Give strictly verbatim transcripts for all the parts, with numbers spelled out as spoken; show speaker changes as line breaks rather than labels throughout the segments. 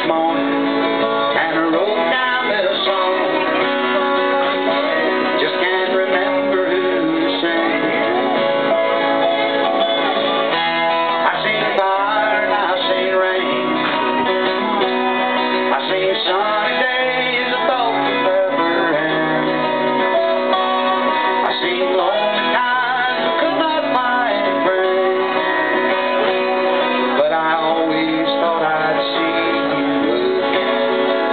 this morning, and I wrote down this song. Just can't remember who sang. I seen fire and I seen rain. I seen sunny days of both the weather and I seen lonely times I could not find a friend. But I always thought I'd see you again.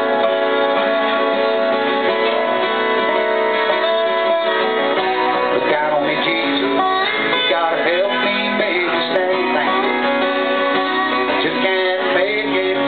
Look out on me, Jesus, you gotta help me make a stand. Thank you. Just can't make it